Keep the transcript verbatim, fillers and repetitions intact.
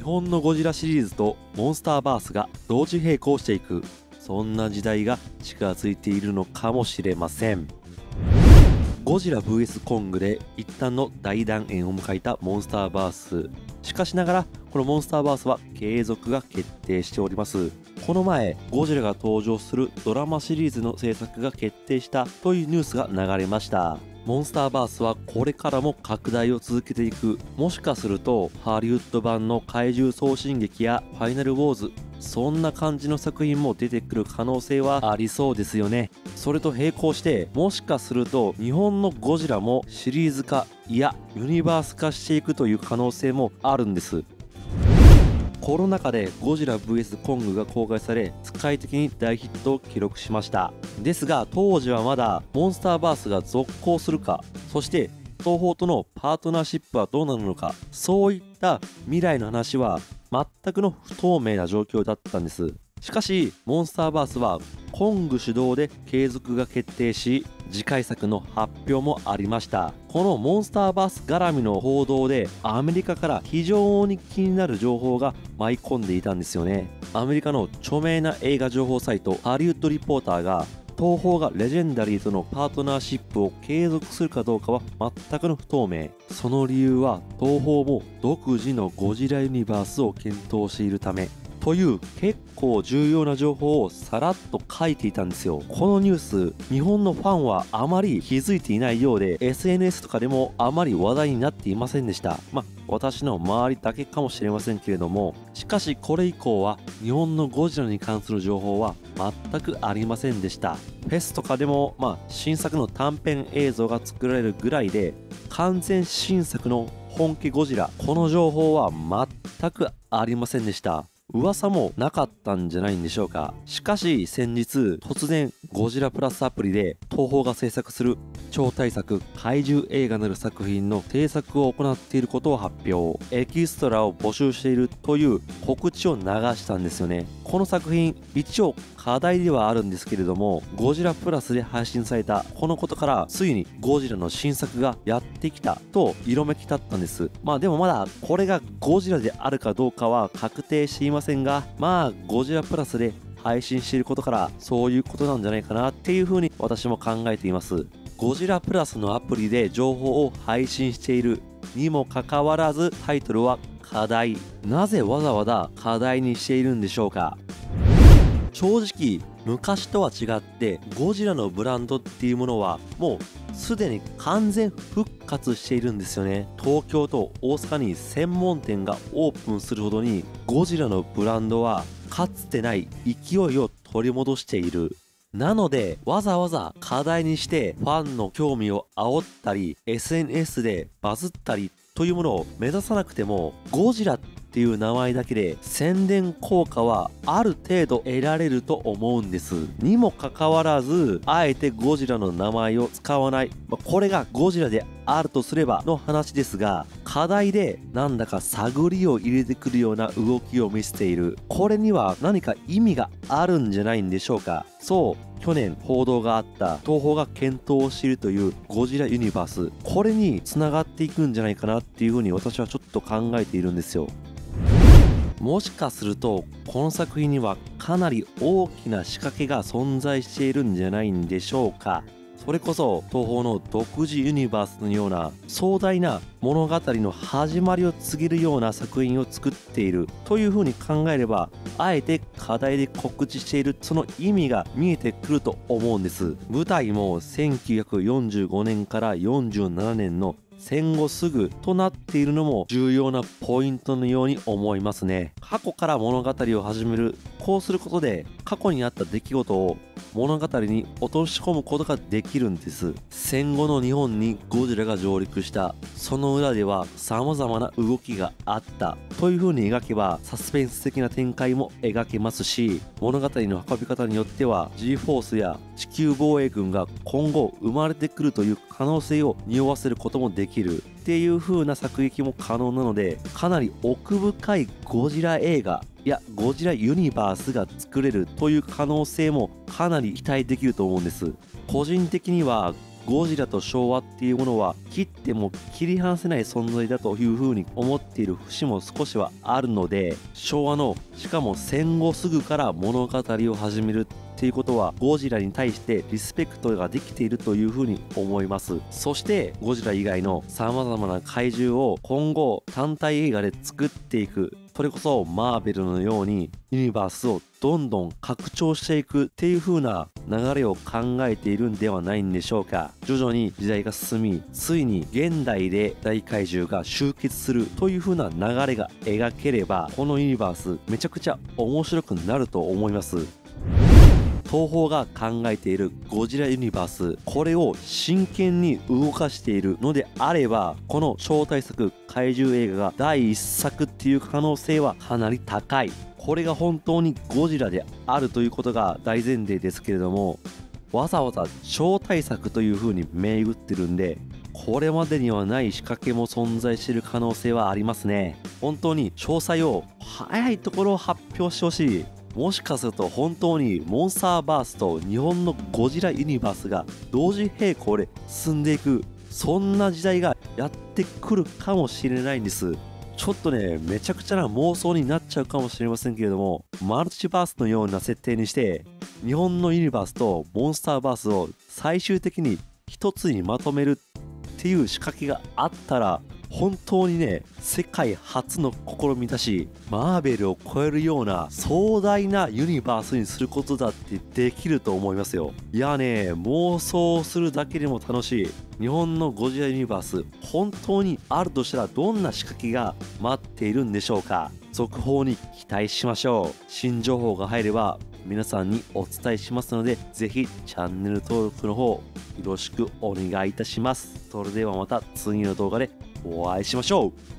本のゴジラシリーズとモンスターバースが同時並行していく、そんな時代が近づいているのかもしれません。ゴジラ ブイエス コングで一旦の大団円を迎えたモンスターバース。しかしながらこのモンスターバースは継続が決定しております。この前ゴジラが登場するドラマシリーズの制作が決定したというニュースが流れました。モンスターバースはこれからも拡大を続けていく。もしかするとハリウッド版の怪獣送信劇やファイナルウォーズ、そんな感じの作品も出てくる可能性はありそうですよね。それと並行してもしかすると日本のゴジラもシリーズ化、いやユニバース化していくという可能性もあるんです。コロナ禍でゴジラ ブイエス コングが公開され世界的に大ヒットを記録しました。ですが当時はまだモンスターバースが続行するか、そして東宝とのパートナーシップはどうなるのか、そういった未来の話は全くの不透明な状況だったんです。しかしモンスターバースはコング主導で継続が決定し、次回作の発表もありました。このモンスターバース絡みの報道でアメリカから非常に気になる情報が舞い込んでいたんですよね。アメリカの著名な映画情報サイトハリウッドリポーターが東宝がレジェンダリーとのパートナーシップを継続するかどうかは全くの不透明。その理由は東宝も独自のゴジラユニバースを検討しているためという結構重要な情報をさらっと書いていたんですよ。このニュース、日本のファンはあまり気づいていないようで エスエヌエス とかでもあまり話題になっていませんでした。まあ私の周りだけかもしれませんけれども、しかしこれ以降は日本のゴジラに関する情報は全くありませんでした。フェスとかでもまあ新作の短編映像が作られるぐらいで、完全新作の本家ゴジラ、この情報は全くありませんでした。噂もなかったんじゃないんでしょうか。しかし先日突然ゴジラプラスアプリで東宝が制作する超大作怪獣映画なる作品の制作を行っていることを発表。エキストラを募集しているという告知を流したんですよね。この作品一応課題ではあるんですけれども、ゴジラプラスで配信されたこのことからついにゴジラの新作がやってきたと色めき立ったんです。まあでもまだこれがゴジラであるかどうかは確定していませんが、まあゴジラプラスで配信していることからそういうことなんじゃないかなっていうふうに私も考えています。ゴジラプラスのアプリで情報を配信しているにもかかわらずタイトルは課題。なぜわざわざ課題にしているんでしょうか。正直昔とは違ってゴジラのブランドっていうものはもうすでに完全復活しているんですよね。東京と大阪に専門店がオープンするほどにゴジラのブランドはかつてない勢いを取り戻している。なのでわざわざ課題にしてファンの興味を煽ったり エスエヌエス でバズったりというものを目指さなくても、ゴジラっていう名前だけで宣伝効果はある程度得られると思うんです。にもかかわらずあえてゴジラの名前を使わない、まあ、これがゴジラであるとすればの話ですが、課題でなんだか探りを入れてくるような動きを見せている。これには何か意味があるんじゃないんでしょうか。そう去年報道があった東宝が検討しているというゴジラユニバース、これにつながっていくんじゃないかなっていうふうに私はちょっと考えているんですよ。もしかするとこの作品にはかなり大きな仕掛けが存在しているんじゃないんでしょうか。それこそ東宝の独自ユニバースのような壮大な物語の始まりを告げるような作品を作っているというふうに考えれば、あえて課題で告知しているその意味が見えてくると思うんです。舞台もせんきゅうひゃくよんじゅうごねんからよんじゅうななねんの戦後すぐとなっているのも重要なポイントのように思いますね。過去から物語を始める。こうすることで過去にあった出来事を物語に落とし込むことができるんです。戦後の日本にゴジラが上陸した、その裏では様々な動きがあったという風に描けばサスペンス的な展開も描けますし、物語の運び方によっては G フォースや地球防衛軍が今後生まれてくるという可能性を匂わせることもできるっていう風な作劇も可能なので、かなり奥深いゴジラ映画、いやゴジラユニバースが作れるという可能性もかなり期待できると思うんです。個人的にはゴジラと昭和っていうものは切っても切り離せない存在だというふうに思っている節も少しはあるので、昭和のしかも戦後すぐから物語を始めるっていうことはゴジラに対してリスペクトができているというふうに思います。そしてゴジラ以外のさまざまな怪獣を今後単体映画で作っていく、それこそマーベルのようにユニバースをどんどん拡張していくっていう風な流れを考えているんではないんでしょうか。徐々に時代が進み、ついに現代で大怪獣が集結するという風な流れが描ければ、このユニバースめちゃくちゃ面白くなると思います。東宝が考えているゴジラユニバース、これを真剣に動かしているのであれば、この超大作怪獣映画がだいいっさくっていう可能性はかなり高い。これが本当にゴジラであるということが大前提ですけれども、わざわざ超大作という風に銘打ってるんで、これまでにはない仕掛けも存在している可能性はありますね。本当に詳細を早いところを発表してほしい。もしかすると本当にモンスターバースと日本のゴジラユニバースが同時並行で進んでいく、そんな時代がやってくるかもしれないんです。ちょっとね、めちゃくちゃな妄想になっちゃうかもしれませんけれども、マルチバースのような設定にして日本のユニバースとモンスターバースを最終的に一つにまとめるっていう仕掛けがあったら、本当にね、世界初の試みだし、マーベルを超えるような壮大なユニバースにすることだってできると思いますよ。いやね、妄想するだけでも楽しい日本のゴジラユニバース、本当にあるとしたらどんな仕掛けが待っているんでしょうか。続報に期待しましょう。新情報が入れば皆さんにお伝えしますので、ぜひチャンネル登録の方よろしくお願いいたします。それではまた次の動画でお会いしましょう。